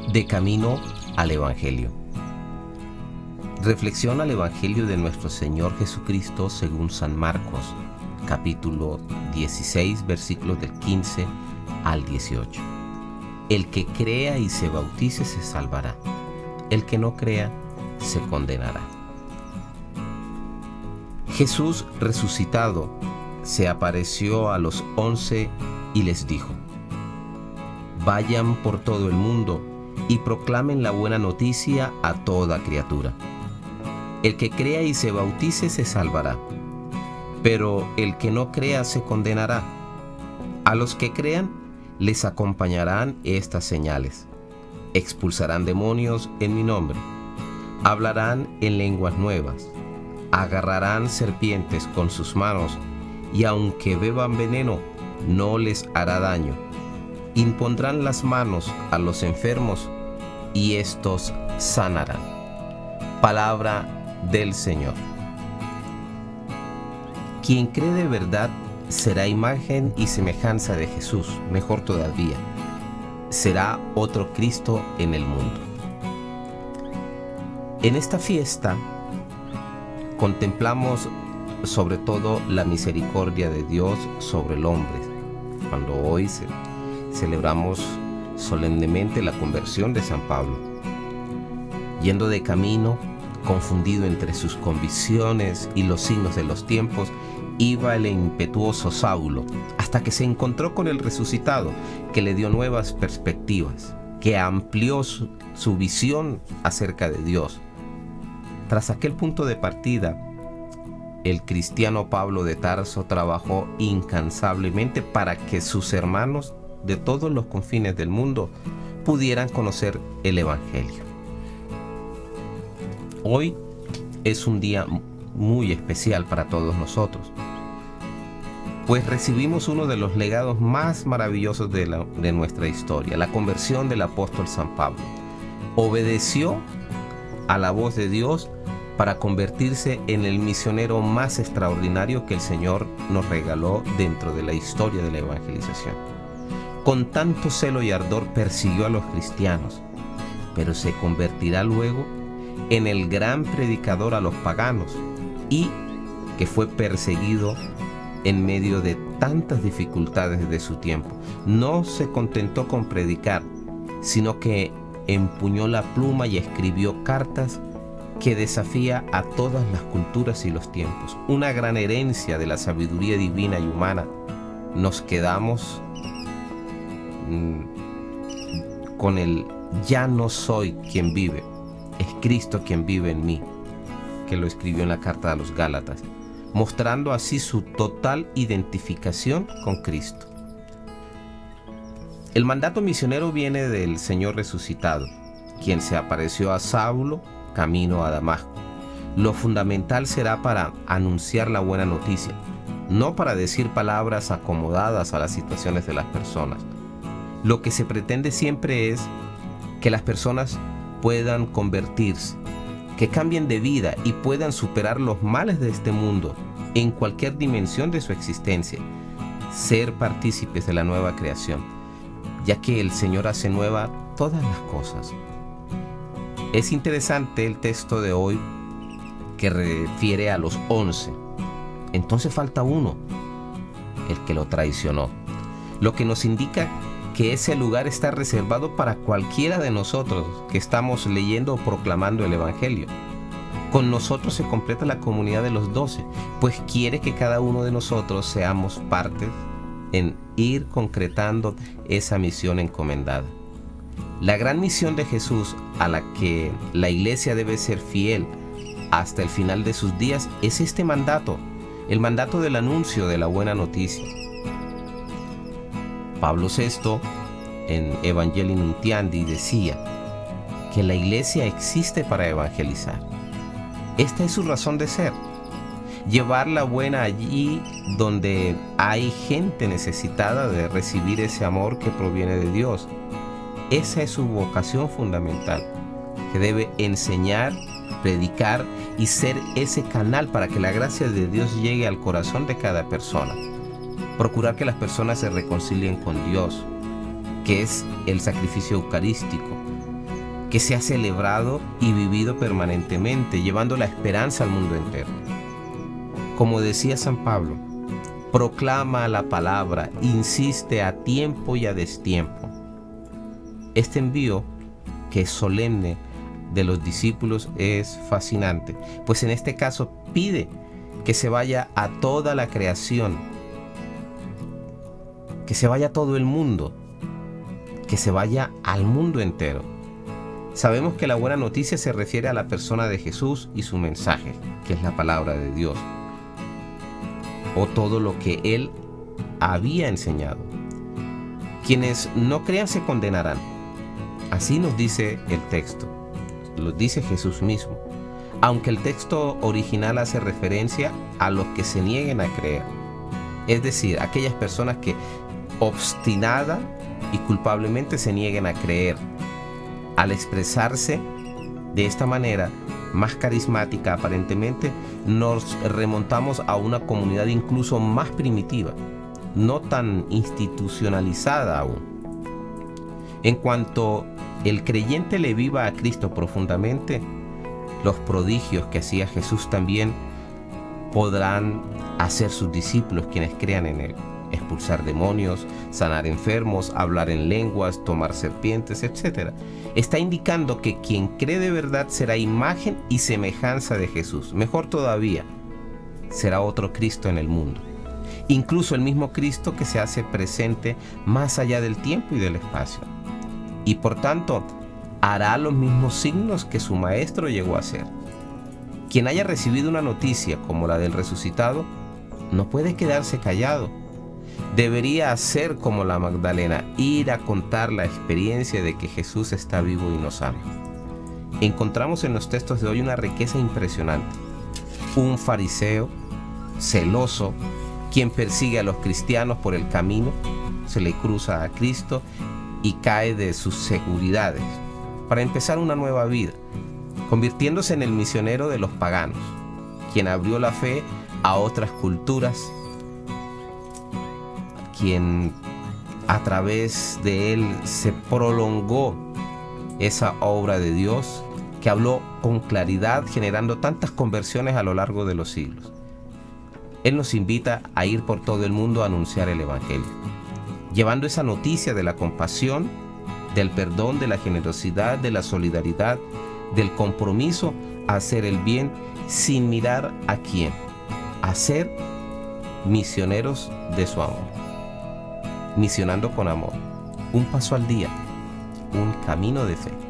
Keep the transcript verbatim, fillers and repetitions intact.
De camino al Evangelio. Reflexión al Evangelio de nuestro Señor Jesucristo según San Marcos, capítulo dieciséis, versículos del quince al dieciocho. El que crea y se bautice se salvará. El que no crea se condenará. Jesús resucitado se apareció a los once y les dijo: vayan por todo el mundo y proclamen la buena noticia a toda criatura. El que crea y se bautice se salvará, pero el que no crea se condenará. A los que crean les acompañarán estas señales: expulsarán demonios en mi nombre, hablarán en lenguas nuevas, agarrarán serpientes con sus manos, y aunque beban veneno, no les hará daño. Impondrán las manos a los enfermos y estos sanarán. Palabra del Señor. Quien cree de verdad será imagen y semejanza de Jesús, mejor todavía, será otro Cristo en el mundo. En esta fiesta contemplamos sobre todo la misericordia de Dios sobre el hombre, cuando hoy se celebramos solemnemente la conversión de San Pablo. Yendo de camino, confundido entre sus convicciones y los signos de los tiempos, iba el impetuoso Saulo, hasta que se encontró con el resucitado, que le dio nuevas perspectivas, que amplió su, su visión acerca de Dios. Tras aquel punto de partida, el cristiano Pablo de Tarso trabajó incansablemente para que sus hermanos de todos los confines del mundo pudieran conocer el Evangelio. Hoy es un día muy especial para todos nosotros, pues recibimos uno de los legados más maravillosos de, la, de nuestra historia, la conversión del apóstol San Pablo. Obedeció a la voz de Dios para convertirse en el misionero más extraordinario que el Señor nos regaló dentro de la historia de la evangelización. Con tanto celo y ardor persiguió a los cristianos, pero se convertirá luego en el gran predicador a los paganos, y que fue perseguido en medio de tantas dificultades de su tiempo. No se contentó con predicar, sino que empuñó la pluma y escribió cartas que desafía a todas las culturas y los tiempos. Una gran herencia de la sabiduría divina y humana. Nos quedamos mmm, con el ya no soy quien vive, es Cristo quien vive en mí, que lo escribió en la carta a los Gálatas, mostrando así su total identificación con Cristo. El mandato misionero viene del Señor resucitado, quien se apareció a Saulo camino a Damasco. Lo fundamental será para anunciar la buena noticia, no para decir palabras acomodadas a las situaciones de las personas. Lo que se pretende siempre es que las personas puedan convertirse, que cambien de vida y puedan superar los males de este mundo en cualquier dimensión de su existencia, ser partícipes de la nueva creación, ya que el Señor hace nueva todas las cosas. Es interesante el texto de hoy que refiere a los once. Entonces falta uno, el que lo traicionó, lo que nos indica que ese lugar está reservado para cualquiera de nosotros que estamos leyendo o proclamando el Evangelio. Con nosotros se completa la comunidad de los doce, pues quiere que cada uno de nosotros seamos partes en ir concretando esa misión encomendada. La gran misión de Jesús, a la que la Iglesia debe ser fiel hasta el final de sus días, es este mandato, el mandato del anuncio de la buena noticia. Pablo sexto, en Evangelii Nuntiandi, decía que la Iglesia existe para evangelizar. Esta es su razón de ser: llevar la buena allí donde hay gente necesitada de recibir ese amor que proviene de Dios. Esa es su vocación fundamental, que debe enseñar, predicar y ser ese canal para que la gracia de Dios llegue al corazón de cada persona. Procurar que las personas se reconcilien con Dios, que es el sacrificio eucarístico. que sea celebrado y vivido permanentemente, llevando la esperanza al mundo entero. Como decía San Pablo, proclama la palabra, insiste a tiempo y a destiempo. Este envío, que es solemne, de los discípulos es fascinante, pues en este caso pide que se vaya a toda la creación, que se vaya a todo el mundo, que se vaya al mundo entero. Sabemos que la buena noticia se refiere a la persona de Jesús y su mensaje, que es la palabra de Dios, o todo lo que Él había enseñado. Quienes no crean se condenarán. Así nos dice el texto, lo dice Jesús mismo, aunque el texto original hace referencia a los que se nieguen a creer, es decir, aquellas personas que obstinada y culpablemente se nieguen a creer. Al expresarse de esta manera, más carismática aparentemente, nos remontamos a una comunidad incluso más primitiva, no tan institucionalizada aún. En cuanto el creyente le viva a Cristo profundamente, los prodigios que hacía Jesús también podrán hacer sus discípulos quienes crean en Él. Expulsar demonios, sanar enfermos, hablar en lenguas, tomar serpientes, etcétera. Está indicando que quien cree de verdad será imagen y semejanza de Jesús. Mejor todavía, será otro Cristo en el mundo. Incluso el mismo Cristo que se hace presente más allá del tiempo y del espacio. Y por tanto, hará los mismos signos que su Maestro llegó a hacer. Quien haya recibido una noticia como la del resucitado, no puede quedarse callado. Debería hacer como la Magdalena, ir a contar la experiencia de que Jesús está vivo y nos ama. Encontramos en los textos de hoy una riqueza impresionante. Un fariseo celoso, quien persigue a los cristianos por el camino, se le cruza a Cristo y cae de sus seguridades para empezar una nueva vida, convirtiéndose en el misionero de los paganos, quien abrió la fe a otras culturas, quien a través de él se prolongó esa obra de Dios que habló con claridad, generando tantas conversiones a lo largo de los siglos. Él nos invita a ir por todo el mundo a anunciar el Evangelio, llevando esa noticia de la compasión, del perdón, de la generosidad, de la solidaridad, del compromiso a hacer el bien sin mirar a quién, a ser misioneros de su amor. Misionando con amor, un paso al día, un camino de fe.